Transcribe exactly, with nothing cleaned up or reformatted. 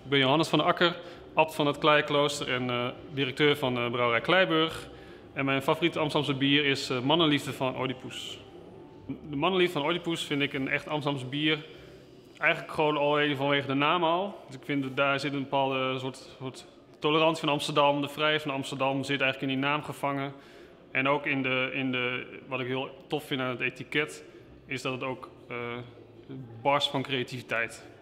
Ik ben Johannes van der Akker, abt van het Kleiklooster en uh, directeur van uh, Brouwerij Kleiburg. En mijn favoriete Amsterdamse bier is uh, Mannenliefde van Oedipus. De Mannenliefde van Oedipus vind ik een echt Amsterdamse bier. Eigenlijk gewoon al vanwege de naam al. Dus ik vind dat daar zit een bepaalde soort, soort tolerantie van Amsterdam. De vrijheid van Amsterdam zit eigenlijk in die naam gevangen. En ook in de, in de, wat ik heel tof vind aan het etiket, is dat het ook uh, barst van creativiteit.